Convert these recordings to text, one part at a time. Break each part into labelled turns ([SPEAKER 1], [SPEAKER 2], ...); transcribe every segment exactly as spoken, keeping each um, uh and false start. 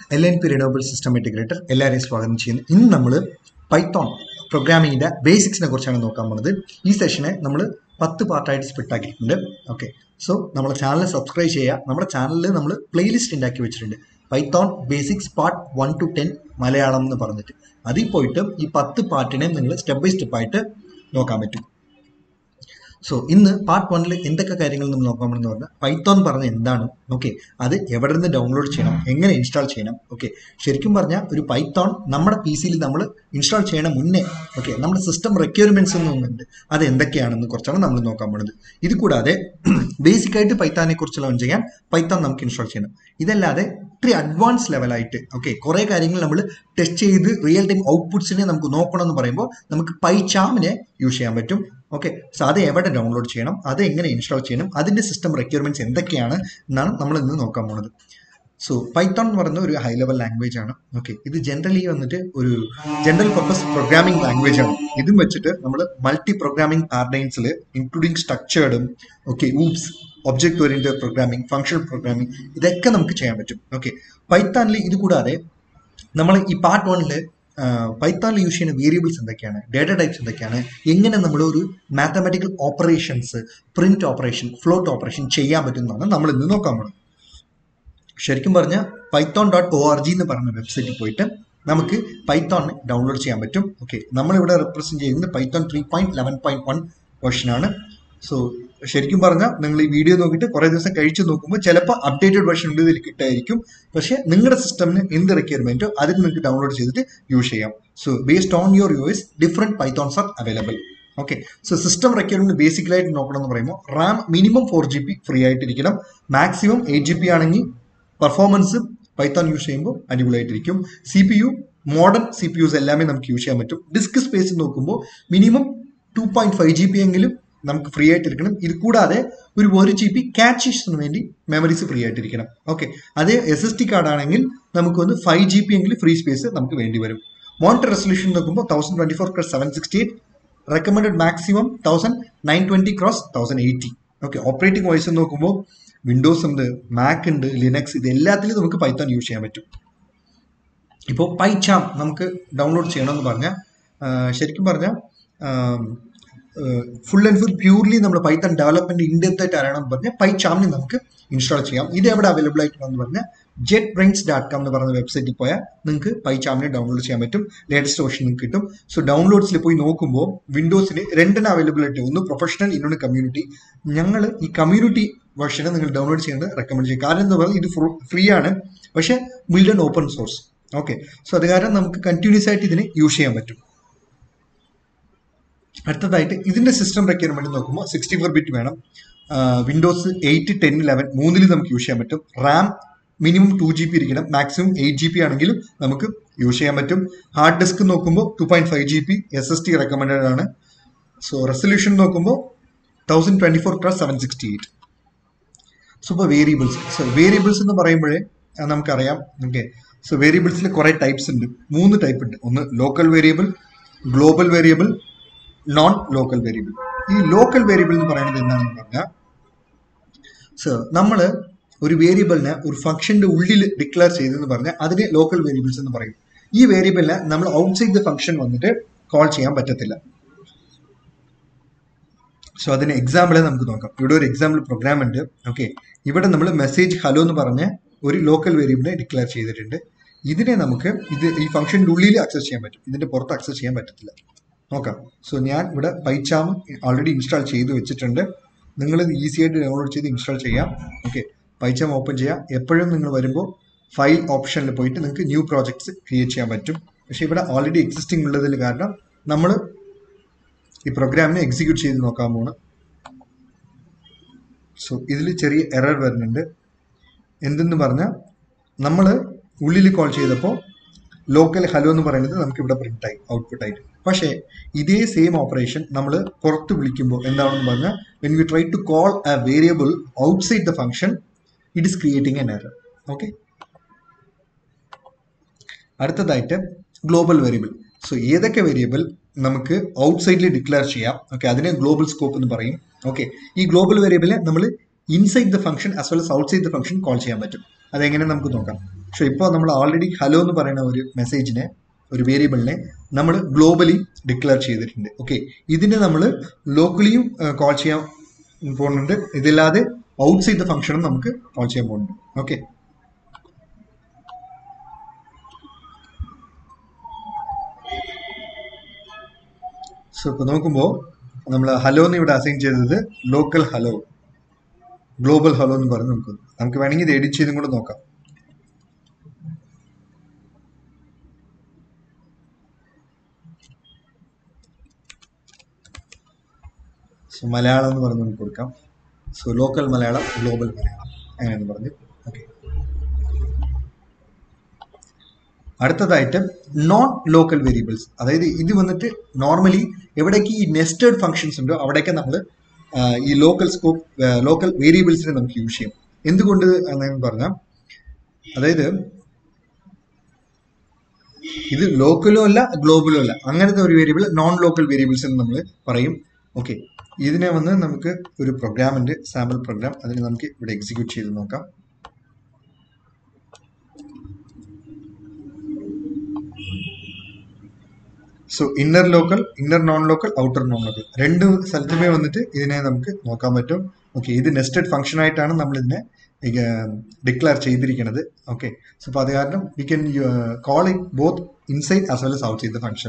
[SPEAKER 1] L N P renewable system integrator എല്ലാവരെയും സ്വാഗതം ചെയ്യുന്നു. ഇന്ന് നമ്മൾ പൈത്തോൺ പ്രോഗ്രാമിങ്ങിൻ്റെ ബേസിക്സിനെ കുറിച്ചാണ് നോക്കാൻ പോകുന്നത്. ഈ സെഷനെ നമ്മൾ പത്ത് പാർട്ടായിട്ട് സ്പ്ലിറ്റ് ആക്കിയിട്ടുണ്ട്. ഓക്കെ, സോ നമ്മുടെ ചാനൽ സബ്സ്ക്രൈബ് ചെയ്യുക. നമ്മുടെ ചാനലിൽ നമ്മൾ പ്ലേലിസ്റ്റ് ഉണ്ടാക്കി വെച്ചിട്ടുണ്ട്, Python basics part one to ten Malayalam എന്ന് പറഞ്ഞിട്ട്. അതിൽ പോയിട്ട് ഈ പത്ത് പാർട്ടിനെ നിങ്ങൾ സ്റ്റെപ്പ് ബൈ സ്റ്റെപ്പായിട്ട് നോക്കാൻ പറ്റും. സോ ഇന്ന് പാർട്ട് വണ്ണിൽ എന്തൊക്കെ കാര്യങ്ങൾ നമ്മൾ നോക്കാൻ പറ്റുന്ന പറഞ്ഞാൽ പൈത്തോൺ പറഞ്ഞ എന്താണ്, ഓക്കെ, അത് എവിടെ നിന്ന് ഡൗൺലോഡ് ചെയ്യണം, എങ്ങനെ ഇൻസ്റ്റാൾ ചെയ്യണം. ഓക്കെ, ശരിക്കും പറഞ്ഞാൽ ഒരു പൈത്തോൺ നമ്മുടെ പി സിയിൽ നമ്മൾ ഇൻസ്റ്റാൾ ചെയ്യണ മുന്നേ ഓക്കെ നമ്മുടെ സിസ്റ്റം റിക്വയർമെന്റ്സ് ഒന്നുണ്ട്, അത് എന്തൊക്കെയാണെന്ന് കുറിച്ചാണ് നമ്മൾ നോക്കാൻ പോകുന്നത്. ഇത് കൂടാതെ ബേസിക്കായിട്ട് പൈത്തോനെ കുറിച്ച് ലേൺ ചെയ്യാൻ പൈത്തോൺ നമുക്ക് ഇൻസ്റ്റാൾ ചെയ്യണം. ഇതല്ലാതെ ഇത്തിരി അഡ്വാൻസ് ലെവലായിട്ട് ഓക്കെ കുറേ കാര്യങ്ങൾ നമ്മൾ ടെസ്റ്റ് ചെയ്ത് റിയൽ ടൈം ഔട്ട്പുട്ട്സിനെ നമുക്ക് നോക്കണം എന്ന് പറയുമ്പോൾ നമുക്ക് പൈചാമിനെ യൂസ് ചെയ്യാൻ പറ്റും. ഓക്കെ, സോ അത് എവിടെ ഡൗൺലോഡ് ചെയ്യണം, അത് എങ്ങനെ ഇൻസ്റ്റാൾ ചെയ്യണം, അതിൻ്റെ സിസ്റ്റം റിക്വയർമെന്റ്സ് എന്തൊക്കെയാണ് എന്നാണ് നമ്മൾ ഇന്ന് നോക്കാൻ പോകുന്നത്. സോ പൈത്തോൺ എന്ന് പറയുന്ന ഒരു ഹൈ ലെവൽ ലാംഗ്വേജ് ആണ്. ഓക്കെ, ഇത് ജനറലി വന്നിട്ട് ഒരു ജനറൽ പർപ്പസ് പ്രോഗ്രാമിംഗ് ലാംഗ്വേജ് ആണ്. ഇതും വെച്ചിട്ട് നമ്മൾ മൾട്ടി പ്രോഗ്രാമിംഗ് പാരഡൈംസിൽ ഇൻക്ലൂഡിങ് സ്ട്രക്ചേർഡും okay OOPS object oriented programming, functional programming, ഇതൊക്കെ നമുക്ക് ചെയ്യാൻ പറ്റും. ഓക്കെ, പൈത്തോണിൽ ഇത് കൂടാതെ നമ്മൾ ഈ പാർട്ട് വണ്ണിൽ പൈത്തോണിൽ യൂസ് ചെയ്യുന്ന വേരിയബിൾസ് എന്തൊക്കെയാണ്, ഡേറ്റ ടൈപ്സ് എന്തൊക്കെയാണ്, എങ്ങനെ നമ്മൾ ഒരു mathematical operations, print operation, float operation ചെയ്യാൻ പറ്റുന്നതാണ് നമ്മൾ ഇന്ന് നോക്കാൻ പോകുന്നത്. ശരിക്കും പറഞ്ഞാൽ Python dot O R G എന്ന് പറഞ്ഞ വെബ്സൈറ്റിൽ പോയിട്ട് നമുക്ക് പൈത്തോൺ ഡൗൺലോഡ് ചെയ്യാൻ പറ്റും. ഓക്കെ, നമ്മളിവിടെ റെപ്രസെന്റ് ചെയ്യുന്നത് Python three point eleven point one വെർഷനാണ്. സോ ശരിക്കും പറഞ്ഞാൽ നിങ്ങൾ ഈ വീഡിയോ നോക്കിയിട്ട് കുറേ ദിവസം കഴിച്ച് നോക്കുമ്പോൾ ചിലപ്പോൾ അപ്ഡേറ്റഡ് വെർഷൻ ഉണ്ട് ഇതിൽ കിട്ടായിരിക്കും. പക്ഷേ നിങ്ങളുടെ സിസ്റ്റമിന് എന്ത് റിക്വയർമെന്റോ അതിന് നിങ്ങൾക്ക് ഡൗൺലോഡ് ചെയ്തിട്ട് യൂസ് ചെയ്യാം. So based on your use different Pythons are available. Okay, so system requirement ബേസിക്കലായിട്ട് നോക്കണം എന്ന് പറയുമ്പോൾ RAM minimum four G B free ആയിട്ടിരിക്കണം. മാക്സിമം എയ്റ്റ് ജി ബി ആണെങ്കിൽ പെർഫോമൻസ് പൈത്തോൺ യൂസ് ചെയ്യുമ്പോൾ അടിപൊളിയായിട്ടിരിക്കും. C P U modern C P Us എല്ലാമേ നമുക്ക് യൂസ് ചെയ്യാൻ പറ്റും. ഡിസ്ക് സ്പേസ് നോക്കുമ്പോൾ minimum two point five G B എങ്കിലും നമുക്ക് ഫ്രീ ആയിട്ടിരിക്കണം. ഇത് കൂടാതെ ഒരു ഒരു ജി ബി ക്യാച്ചിന് വേണ്ടി മെമ്മറീസ് ഫ്രീ ആയിട്ടിരിക്കണം. ഓക്കെ, അതേ എസ് എസ് ടി കാർഡ് ആണെങ്കിൽ നമുക്ക് ഒന്ന് ഫൈവ് ജി ബി എങ്കിലും ഫ്രീ സ്പേസ് നമുക്ക് വേണ്ടി വരും. മോണിറ്റർ റെസൊല്യൂഷൻ നോക്കുമ്പോൾ thousand twenty four cross seven sixty eight, recommended maximum thousand nine twenty cross thousand eighty. Okay, operating voice നോക്കുമ്പോൾ വിൻഡോസ് ഉണ്ട്, മാക് ഉണ്ട്, ലിനക്സ്, ഇത് എല്ലാത്തിലും നമുക്ക് പൈത്തോൺ യൂസ് ചെയ്യാൻ പറ്റും. ഇപ്പോൾ പൈചാം നമുക്ക് ഡൗൺലോഡ് ചെയ്യണമെന്ന് പറഞ്ഞാൽ ശരിക്കും പറഞ്ഞാൽ ഫുൾ ആൻഡ് ഫുൾ പ്യൂർലി നമ്മൾ പൈത്തോൺ ഡെവലപ്മെന്റ് ഇൻഡെപ്ത് ആയിട്ട് അറിയണമെന്ന് പറഞ്ഞാൽ പൈചാമിനെ നമുക്ക് ഇൻസ്റ്റാൾ ചെയ്യാം. ഇത് എവിടെ അവൈലബിൾ ആയിട്ടുണ്ടെന്ന് പറഞ്ഞാൽ ജെറ്റ് ബ്രെയിൻസ് ഡോട്ട് കോം എന്ന് പറയുന്ന വെബ്സൈറ്റിൽ പോയാൽ നിങ്ങൾക്ക് പൈചാമിനെ ഡൗൺലോഡ് ചെയ്യാൻ പറ്റും. ലേറ്റസ്റ്റ് വേർഷൻ നിങ്ങൾക്ക് കിട്ടും. സോ ഡൗൺലോഡ്സിൽ പോയി നോക്കുമ്പോൾ വിൻഡോസിന് രണ്ടിന് അവൈലബിൾ ആയിട്ട്, ഒന്ന് പ്രൊഫഷണൽ, ഇന്നൊന്ന് കമ്മ്യൂണിറ്റി. ഞങ്ങൾ ഈ കമ്മ്യൂണിറ്റി വെർഷനെ നിങ്ങൾ ഡൗൺലോഡ് ചെയ്യുന്നത് റെക്കമെൻഡ് ചെയ്യും. കാരണം എന്താ പറയുക, ഇത് ഫ്രീ ആണ്, പക്ഷേ build and open source. Okay, so അത് കാരണം നമുക്ക് കണ്ടിന്യൂസ് ആയിട്ട് ഇതിനെ യൂസ് ചെയ്യാൻ പറ്റും. അടുത്തതായിട്ട് ഇതിന്റെ സിസ്റ്റം റിക്വയർമെന്റ് നോക്കുമ്പോൾ സിക്സ്റ്റി ഫോർ ബിറ്റ് വേണം. വിൻഡോസ് എയ്റ്റ്, ടെൻ, ഇലവൻ മൂന്നിൽ നമുക്ക് യൂസ് ചെയ്യാൻ പറ്റും. RAM minimum two G B ഇരിക്കണം, മാക്സിമം എയ്റ്റ് ജി ബി ആണെങ്കിലും നമുക്ക് യൂസ് ചെയ്യാൻ പറ്റും. ഹാർഡ് ഡിസ്ക് നോക്കുമ്പോൾ two point five G B S S D recommended ആണ്. സോ റെസൊല്യൂഷൻ നോക്കുമ്പോൾ thousand twenty four cross seven sixty eight. So ഇപ്പോൾ variables, so variables എന്ന് പറയുമ്പോഴേ നമുക്കറിയാം. ഓക്കെ, സോ വേരിയബിൾസിൽ കുറേ ടൈപ്സ് ഉണ്ട്, മൂന്ന് ടൈപ്പ് ഉണ്ട്. ഒന്ന് local variable, global variable, non local variable. ഈ ലോക്കൽ വേരിയബിൾ എന്ന് പറയുന്നത് എന്താണെന്ന് പറഞ്ഞാൽ, സോ നമ്മൾ ഒരു വേരിയബിളിനെ ഒരു ഫംഗ്ഷന്റെ ഉള്ളിൽ ഡിക്ലെയർ ചെയ്തെന്ന് പറഞ്ഞാൽ അതിനെ ലോക്കൽ വേരിയബിൾസ് എന്ന് പറയും. ഈ വേരിയബിളിനെ നമ്മൾ ഔട്ട്സൈഡ് ദ ഫംഗ്ഷൻ വന്നിട്ട് കോൾ ചെയ്യാൻ പറ്റത്തില്ല. സോ അതിന് എക്സാമ്പിളെ നമുക്ക് നോക്കാം. ഇവിടെ ഒരു എക്സാമ്പിൾ പ്രോഗ്രാം ഉണ്ട്. ഓക്കെ, ഇവിടെ നമ്മൾ മെസ്സേജ് ഹലോ എന്ന് പറഞ്ഞ ഒരു ലോക്കൽ വേരിയബിളിനെ ഡിക്ലെയർ ചെയ്തിട്ടുണ്ട്. ഇതിനെ നമുക്ക് ഇത് ഈ ഫംഗ്ഷന്റെ ഉള്ളിൽ ആക്സസ് ചെയ്യാൻ പറ്റും, ഇതിന്റെ പുറത്ത് ആക്സസ് ചെയ്യാൻ പറ്റത്തില്ല. നോക്കാം. സോ ഞാൻ ഇവിടെ പൈചാം ഓൾറെഡി ഇൻസ്റ്റാൾ ചെയ്ത് വെച്ചിട്ടുണ്ട്. നിങ്ങൾ ഇത് ഈസി ആയിട്ട് ഡൗൺലോഡ് ചെയ്ത് ഇൻസ്റ്റാൾ ചെയ്യാം. ഓക്കെ, പൈചാം ഓപ്പൺ ചെയ്യാം. എപ്പോഴും നിങ്ങൾ വരുമ്പോൾ ഫയൽ ഓപ്ഷനിൽ പോയിട്ട് നിങ്ങൾക്ക് ന്യൂ പ്രോജക്ട്സ് ക്രിയേറ്റ് ചെയ്യാൻ പറ്റും. പക്ഷെ ഇവിടെ ഓൾറെഡി എക്സിസ്റ്റിംഗ് ഉള്ളതിൽ കാരണം നമ്മൾ ഈ പ്രോഗ്രാമിനെ എക്സിക്യൂട്ട് ചെയ്ത് നോക്കാൻ പോകണം. സോ ഇതിൽ ചെറിയ എറർ വരുന്നുണ്ട്. എന്തെന്ന് പറഞ്ഞാൽ നമ്മൾ ഉള്ളിൽ കോൾ ചെയ്തപ്പോൾ ലോക്കൽ ഹലോ എന്ന് പറയുന്നത് നമുക്ക് ഇവിടെ പ്രിന്റ് ആയി ഔട്ട്പുട്ട് ആയിട്ട്. പക്ഷേ ഇതേ സെയിം ഓപ്പറേഷൻ നമ്മൾ പുറത്ത് വിളിക്കുമ്പോൾ എന്താണെന്ന് പറഞ്ഞാൽ when you try to call a variable outside the function it is creating an error. Okay, അടുത്തതായിട്ട് ഗ്ലോബൽ വേരിയബിൾ. സോ ഏതൊക്കെ വേരിയബിൾ നമുക്ക് ഔട്ട്സൈഡിൽ ഡിക്ലെയർ ചെയ്യാം, ഓക്കെ, അതിനെ ഗ്ലോബൽ സ്കോപ്പ് എന്ന് പറയും. ഓക്കെ, ഈ ഗ്ലോബൽ വേരിയബിളിനെ നമ്മൾ inside the function as well as outside the function call ചെയ്യാൻ പറ്റും. അതെങ്ങനെ നമുക്ക് നോക്കാം. പക്ഷെ ഇപ്പോൾ നമ്മൾ ഓൾറെഡി ഹലോ എന്ന് പറയുന്ന ഒരു മെസ്സേജിനെ, ഒരു വേരിയബിളിനെ നമ്മൾ ഗ്ലോബലി ഡിക്ലെയർ ചെയ്തിട്ടുണ്ട്. ഓക്കെ, ഇതിനെ നമ്മൾ ലോക്കലിയും കോൾ ചെയ്യാൻ പോകുന്നുണ്ട്. ഇതില്ലാതെ ഔട്ട്സൈഡ് ദ ഫംഗ്ഷനും നമുക്ക് കോൾ ചെയ്യാൻ പോകുന്നുണ്ട്. ഓക്കെ, സോ ഇപ്പോൾ നോക്കുമ്പോൾ നമ്മൾ ഹലോ എന്ന് ഇവിടെ അസൈൻ ചെയ്തത് ലോക്കൽ ഹലോ, ഗ്ലോബൽ ഹലോ എന്ന് പറഞ്ഞ് നമുക്ക് നമുക്ക് വേണമെങ്കിൽ ഇത് എഡിറ്റ് ചെയ്തും കൂടെ നോക്കാം. സോ മലയാളം എന്ന് പറഞ്ഞ് നമുക്ക് കൊടുക്കാം. So local Malayalam, global Malayalam അങ്ങനെയെന്ന് പറഞ്ഞ്. ഓക്കെ, അടുത്തതായിട്ട് നോൺ ലോക്കൽ വേരിയബിൾസ്, അതായത് ഇത് വന്നിട്ട് നോർമലി എവിടേക്ക് ഈ നെസ്റ്റഡ് ഫംഗ്ഷൻസ് ഉണ്ടോ അവിടെയൊക്കെ നമ്മൾ ഈ ലോക്കൽ സ്കോപ്പ് ലോക്കൽ വേരിയബിൾസിനെ നമുക്ക് യൂസ് ചെയ്യും. എന്തുകൊണ്ട് എന്ന് പറഞ്ഞാൽ, അതായത് ഇത് ലോക്കലും അല്ല ഗ്ലോബലും അല്ല, അങ്ങനത്തെ ഒരു വേരിയബിൾ നോൺ ലോക്കൽ വേരിയബിൾസ് എന്ന് നമ്മൾ പറയും. ഓക്കെ, ഇതിനെ വന്ന് നമുക്ക് ഒരു പ്രോഗ്രാമിന്റെ സാമ്പിൾ പ്രോഗ്രാം, അതിന് നമുക്ക് ഇവിടെ എക്സിക്യൂട്ട് ചെയ്ത് നോക്കാം. So inner local, inner non local, outer non local രണ്ട് സ്ഥലത്തുമേ വന്നിട്ട് ഇതിനെ നമുക്ക് നോക്കാൻ പറ്റും. ഓക്കെ, ഇത് നെസ്റ്റഡ് ഫംഗ്ഷൻ ആയിട്ടാണ് നമ്മൾ ഇതിനെ ഡിക്ലെയർ ചെയ്തിരിക്കുന്നത്. ഓക്കെ, സോ അപ്പോൾ അത് കാരണം we can call it both inside as well as outside the function.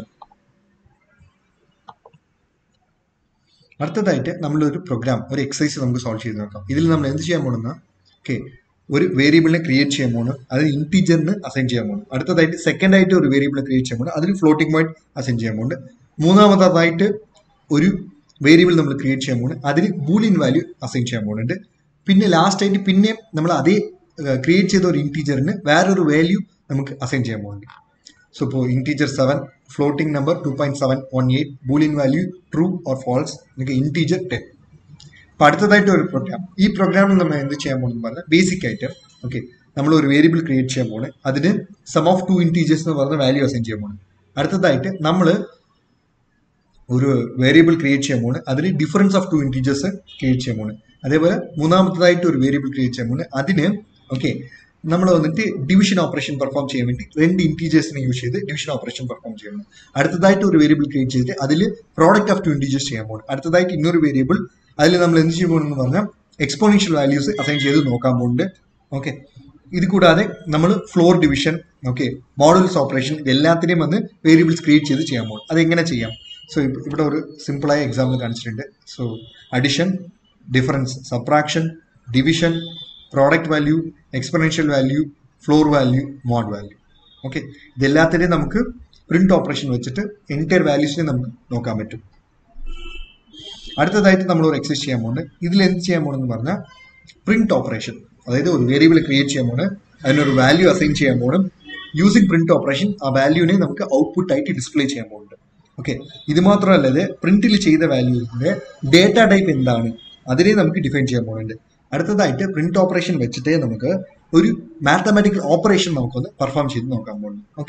[SPEAKER 1] അടുത്തതായിട്ട് നമ്മളൊരു പ്രോഗ്രാം, ഒരു എക്സസൈസ് നമുക്ക് സോൾവ് ചെയ്ത് നോക്കാം. ഇതിൽ നമ്മൾ എന്ത് ചെയ്യാൻ പോകുന്ന, ഓക്കെ, ഒരു വേരിയബിളിനെ ക്രിയേറ്റ് ചെയ്യാൻ പോകുന്നു, അതിന് ഇൻറ്റീജറിന് അസൈൻ ചെയ്യാൻ പോകുന്നു. അടുത്തതായിട്ട് സെക്കൻഡ് ആയിട്ട് ഒരു വേരിയബിളിനെ ക്രിയേറ്റ് ചെയ്യാൻ പോകുന്നു, അതിന് ഫ്ലോട്ടിംഗ് പോയിന്റ് അസൈൻ ചെയ്യാൻ പോകുന്നുണ്ട്. മൂന്നാമതായിട്ട് ഒരു വേരിയബിൾ നമ്മൾ ക്രിയേറ്റ് ചെയ്യാൻ പോകുന്നു, അതിന് ബൂലിയൻ വാല്യൂ അസൈൻ ചെയ്യാൻ പോകുന്നുണ്ട്. പിന്നെ ലാസ്റ്റ് ആയിട്ട് പിന്നെ നമ്മൾ അതേ ക്രിയേറ്റ് ചെയ്ത ഒരു ഇൻറ്റീജറിന് വേറൊരു വാല്യൂ നമുക്ക് അസൈൻ ചെയ്യാൻ പോകുന്നുണ്ട്. സോ ഇപ്പോൾ integer seven, floating number two point seven one eight, boolean value true or false, നിങ്ങൾക്ക് ഇൻറ്റീജർ ടെൻ. അപ്പോൾ അടുത്തതായിട്ട് ഒരു പ്രോഗ്രാം, ഈ പ്രോഗ്രാമിൽ നമ്മൾ എന്ത് ചെയ്യാൻ പോകുന്നത് പറഞ്ഞാൽ ബേസിക് ആയിട്ട്, ഓക്കെ, നമ്മൾ ഒരു വേരിയബിൾ ക്രിയേറ്റ് ചെയ്യാൻ പോകുന്നത്, അതിന് സം ഓഫ് ടു ഇൻറ്റീജേഴ്സ് എന്ന് പറഞ്ഞ വാല്യൂ അസൈൻ ചെയ്യാൻ പോകുന്നത്. അടുത്തതായിട്ട് നമ്മൾ ഒരു വേരിയബിൾ ക്രിയേറ്റ് ചെയ്യാൻ പോകുന്നത്, അതിന് difference of two integers create ചെയ്യാൻ പോകുന്നത്. അതേപോലെ മൂന്നാമത്തതായിട്ട് ഒരു വേരിയബിൾ ക്രിയേറ്റ് ചെയ്യാൻ പോകുന്നത്, അതിന് ഓക്കെ നമ്മൾ വന്നിട്ട് ഡിവിഷൻ ഓപ്പറേഷൻ പെർഫോം ചെയ്യാൻ വേണ്ടി രണ്ട് ഇൻറ്റീജേഴ്സിനെ യൂസ് ചെയ്ത് ഡിവിഷൻ ഓപ്പറേഷൻ പെർഫോം ചെയ്യുന്നു. അടുത്തതായിട്ട് ഒരു വേരിയബിൾ ക്രിയേറ്റ് ചെയ്തിട്ട് അതിൽ പ്രോഡക്റ്റ് ഓഫ് ടു ഇൻറ്റീജേഴ്സ് ചെയ്യാൻ പോകുന്നത്. അടുത്തതായിട്ട് ഇന്നൊരു വേരിയബിൾ, അതിൽ നമ്മൾ എന്ത് ചെയ്യാൻ പോകുന്നു പറഞ്ഞാൽ എക്സ്പോണൻഷ്യൽ വാല്യൂസ് അസൈൻ ചെയ്ത് നോക്കാൻ പോകുന്നുണ്ട്. ഓക്കെ, ഇത് കൂടാതെ നമ്മൾ floor division, okay, modulus operation, ഇതെല്ലാത്തിനെയും വന്ന് വേരിയബിൾസ് ക്രിയേറ്റ് ചെയ്ത് ചെയ്യാൻ പോകും. അതെങ്ങനെ ചെയ്യാം? സോ ഇവിടെ ഒരു സിമ്പിളായ എക്സാമ്പിൾ കാണിച്ചിട്ടുണ്ട്. So addition, difference, subtraction, division, product value, exponential value, floor value, mod value. Okay, ഇതെല്ലാത്തിനെയും നമുക്ക് പ്രിന്റ് ഓപ്പറേഷൻ വെച്ചിട്ട് എൻറ്റയർ വാല്യൂസിനെ നമുക്ക് നോക്കാൻ പറ്റും. അടുത്തതായിട്ട് നമ്മൾ ഒരു എക്സസൈസ് ചെയ്യാൻ പോകുന്നത്, ഇതിൽ എന്ത് ചെയ്യാൻ പോകുന്നത് പറഞ്ഞാൽ പ്രിന്റ് ഓപ്പറേഷൻ, അതായത് ഒരു വേരിയബിൾ ക്രിയേറ്റ് ചെയ്യാൻ പോകുന്നത്, അതിനൊരു വാല്യൂ അസൈൻ ചെയ്യാൻ പോകണം. യൂസിങ് പ്രിന്റ് ഓപ്പറേഷൻ ആ വാല്യൂവിനെ നമുക്ക് ഔട്ട്പുട്ട് ആയിട്ട് ഡിസ്പ്ലേ ചെയ്യാൻ പോകുന്നുണ്ട്. ഓക്കെ, ഇത് മാത്രമല്ലാതെ പ്രിന്റിൽ ചെയ്ത വാല്യൂവിന്റെ ഡേറ്റ ടൈപ്പ് എന്താണ് അതിനെ നമുക്ക് ഡിഫൈൻ ചെയ്യാൻ പോകുന്നുണ്ട്. അടുത്തതായിട്ട് പ്രിന്റ് ഓപ്പറേഷൻ വെച്ചിട്ട് നമുക്ക് ഒരു മാത്തമാറ്റിക്കൽ ഓപ്പറേഷൻ നമുക്കൊന്ന് പെർഫോം ചെയ്ത് നോക്കാൻ പോകുന്നു. ഓക്കെ,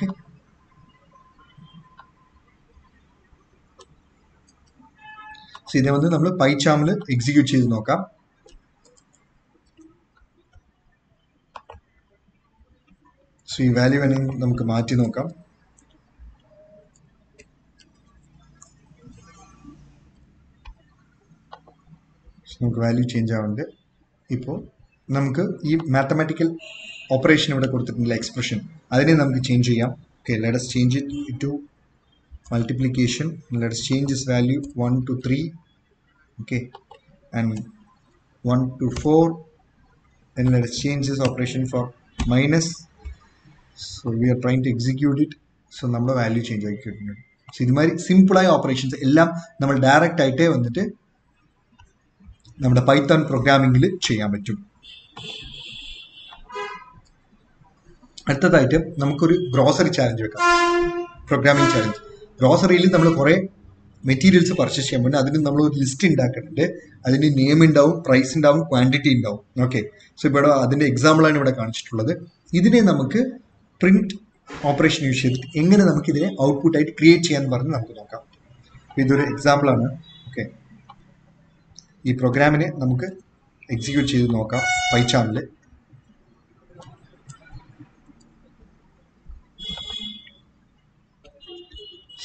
[SPEAKER 1] സോ ഇതേ വന്ന് നമ്മൾ പൈചാമിൽ എക്സിക്യൂട്ട് ചെയ്ത് നോക്കാം. സോ ഈ വാല്യൂ വേണമെങ്കിൽ നമുക്ക് മാറ്റി നോക്കാം. നമുക്ക് വാല്യൂ ചേഞ്ച് ആവുന്നുണ്ട്. ഇപ്പോൾ നമുക്ക് ഈ മാത്തമാറ്റിക്കൽ ഓപ്പറേഷൻ ഇവിടെ കൊടുത്തിട്ടുള്ള എക്സ്പ്രഷൻ, അതിനെ നമുക്ക് ചേഞ്ച് ചെയ്യാം. Okay, let us change it to multiplication. Let us change this value one to three, okay, and one to four. Then let us change this operation for minus. So we are trying to execute it. So നമ്മുടെ value change ആക്കിയിട്ടുണ്ട്. So ഇതുമാതിരി സിമ്പിളായ operations എല്ലാം നമ്മൾ direct ആയിട്ടേ വന്നിട്ട് നമ്മുടെ Python പ്രോഗ്രാമിംഗിൽ ചെയ്യാൻ പറ്റും. അടുത്തതായിട്ട് നമുക്കൊരു ഗ്രോസറി ചാലഞ്ച് വെക്കാം, പ്രോഗ്രാമിംഗ് ചാലഞ്ച്. ഗ്രോസറിയിൽ നമ്മൾ കുറേ മെറ്റീരിയൽസ് പർച്ചേസ് ചെയ്യാൻ പറ്റും. അതിന് നമ്മൾ ഒരു ലിസ്റ്റ് ഉണ്ടാക്കുന്നുണ്ട്. അതിന് നെയിം ഉണ്ടാവും, പ്രൈസ് ഉണ്ടാവും, ക്വാണ്ടിറ്റി ഉണ്ടാവും. ഓക്കെ, സോ ഇവിടെ അതിൻ്റെ എക്സാമ്പിളാണ് ഇവിടെ കാണിച്ചിട്ടുള്ളത്. ഇതിനെ നമുക്ക് പ്രിന്റ് ഓപ്പറേഷൻ യൂസ് ചെയ്തിട്ട് എങ്ങനെ നമുക്ക് ഇതിനെ ഔട്ട്പുട്ടായിട്ട് ക്രിയേറ്റ് ചെയ്യാൻ പറഞ്ഞ് നമുക്ക് നോക്കാം. ഇതൊരു എക്സാമ്പിളാണ്. ഓക്കെ, ഈ പ്രോഗ്രാമിനെ നമുക്ക് എക്സിക്യൂട്ട് ചെയ്ത് നോക്കാം പൈചാമിൽ.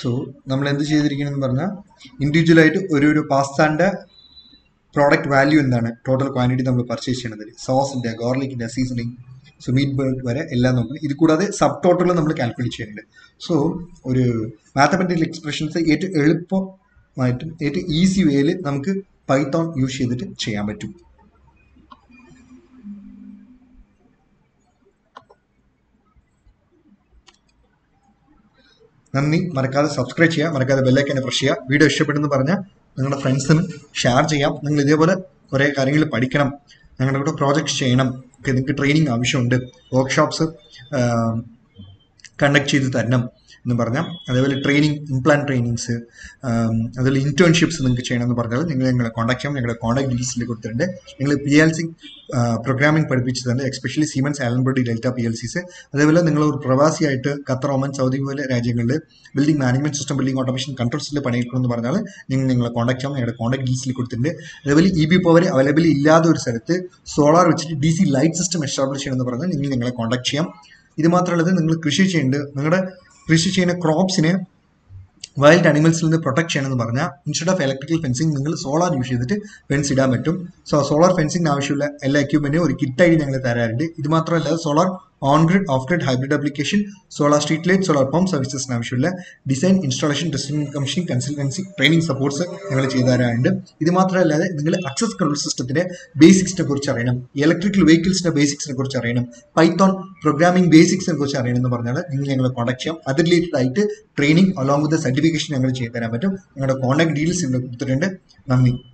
[SPEAKER 1] സോ നമ്മൾ എന്ത് ചെയ്തിരിക്കണമെന്ന് പറഞ്ഞാൽ ഇൻഡിവിജ്വലായിട്ട് ഒരു ഒരു പാസ്താൻ്റെ പ്രോഡക്റ്റ് വാല്യൂ എന്താണ്, ടോട്ടൽ ക്വാണ്ടിറ്റി നമ്മൾ പർച്ചേസ് ചെയ്യണത്, സോസിൻ്റെ, ഗാർലിക്കിൻ്റെ, സീസണിങ്, സോ മീറ്റ് ബർഗ് വരെ എല്ലാം നോക്കണം. ഇത് കൂടാതെ സബ് ടോട്ടൽ നമ്മൾ കാൽക്കുലേറ്റ് ചെയ്യുന്നുണ്ട്. സോ ഒരു മാത്തമെറ്റിക്കൽ എക്സ്പ്രഷൻസ് ഏറ്റവും എളുപ്പമായിട്ടും ഏറ്റവും ഈസി വേയിൽ നമുക്ക് പൈത്തോൺ യൂസ് ചെയ്തിട്ട് ചെയ്യാൻ പറ്റും. നന്ദി. മറക്കാതെ സബ്സ്ക്രൈബ് ചെയ്യുക, മറക്കാതെ ബെല്ലൈക്കനെ പ്രസ് ചെയ്യുക. വീഡിയോ ഇഷ്ടപ്പെട്ടെന്ന് പറഞ്ഞാൽ നിങ്ങളുടെ ഫ്രണ്ട്സിന് ഷെയർ ചെയ്യാം. നിങ്ങൾ ഇതേപോലെ കുറേ കാര്യങ്ങൾ പഠിക്കണം, ഞങ്ങളുടെ കൂടെ പ്രോജക്ട്സ് ചെയ്യണം, ഒക്കെ നിങ്ങൾക്ക് ട്രെയിനിങ് ആവശ്യമുണ്ട്, വർക്ക്ഷോപ്സ് കണ്ടക്ട് ചെയ്ത് തരണം എന്ന് പറഞ്ഞാൽ, അതേപോലെ ട്രെയിനിങ്, ഇംപ്ലാന്റ് ട്രെയിനിങ്സ്, അതുപോലെ ഇന്റേൺഷിപ്സ് നിങ്ങൾക്ക് ചെയ്യണമെന്ന് പറഞ്ഞാൽ നിങ്ങൾ ഞങ്ങളെ കോൺടാക്ട് ചെയ്യാം. ഞങ്ങളുടെ കോൺടാക്ട് ഡീറ്റെയിൽസിൽ കൊടുത്തിട്ടുണ്ട്. നിങ്ങൾ പി എൽ സി പ്രോഗ്രാമിംഗ് പഠിപ്പിച്ചതുണ്ട്, especially Siemens, Allen Bradley, Delta P L Cs. അതേപോലെ നിങ്ങൾ ഒരു പ്രവാസിയായിട്ട് ഖത്തർ, ഒമാൻ, സൗദി പോലെ രാജ്യങ്ങളിൽ building management system, building automation, കൺട്രോൾസിൽ പണിയെടുക്കണമെന്ന് പറഞ്ഞാൽ നിങ്ങൾ ഞങ്ങളെ കോൺടാക്ട് ചെയ്യാം. ഞങ്ങളുടെ കോൺടാക്ട് ഡീറ്റെയിൽസിൽ കൊടുത്തിട്ടുണ്ട്. അതേപോലെ ഇ ബി പവർ അവൈലബിൾ ഇല്ലാത്ത ഒരു സ്ഥലത്ത് സോളാർ വെച്ചിട്ട് D C light system establish ചെയ്യണമെന്ന് പറഞ്ഞാൽ നിങ്ങൾ ഞങ്ങളെ കോൺടാക്ട് ചെയ്യാം. ഇത് മാത്രമല്ല, നിങ്ങൾ കൃഷി ചെയ്യേണ്ടത്, നിങ്ങളുടെ കൃഷി ചെയ്യുന്ന ക്രോപ്സിനെ വൈൽഡ് അനിമൽസിൽ നിന്ന് പ്രൊട്ടക്ട് ചെയ്യണമെന്ന് പറഞ്ഞാൽ ഇൻസ്റ്റെഡ് ഓഫ് ഇലക്ട്രിക്കൽ ഫെൻസിങ് നിങ്ങൾ സോളാർ യൂസ് ചെയ്തിട്ട് ഫെൻസ് ഇടാൻ പറ്റും. സോ സോളാർ ഫെൻസിങ്ങിന് ആവശ്യമുള്ള എല്ലാ എക്യുപ്മെന്റും ഒരു കിറ്റായി ഞങ്ങൾ തരാറുണ്ട്. ഇത് മാത്രമല്ല, solar on grid, off grid, hybrid application, solar street light, solar pump സർവീസസിന് ആവശ്യമുള്ള design, installation, testing, commissioning, consultancy, training supports ഞങ്ങൾ ചെയ്തു തരാറുണ്ട്. ഇത് മാത്രമല്ലാതെ നിങ്ങൾ അക്സസ് കൺട്രോൾ സിസ്റ്റത്തിന്റെ ബേസിക്സിനെ കുറിച്ച് അറിയണം, ഇലക്ട്രിക്കൽ വെഹിക്കിൾസിന്റെ ബേസിക്സിനെ കുറിച്ച് അറിയണം, പൈത്തോൺ പ്രോഗ്രാമിംഗ് ബേസിക്സിനെ കുറിച്ച് അറിയണം എന്ന് പറഞ്ഞാൽ നിങ്ങൾ ഞങ്ങളെ കോൺടാക്ട് ചെയ്യാം. അത് റിലേറ്റഡ് ആയിട്ട് ട്രെയിനിങ് അലോങ് വിത്ത് സർട്ടിഫിക്കേഷൻ ഞങ്ങൾ ചെയ്തു തരാൻ പറ്റും. ഞങ്ങളുടെ കോൺടാക്ട് ഡീറ്റെയിൽസ് ഇവിടെ കൊടുത്തിട്ടുണ്ട്. നന്ദി.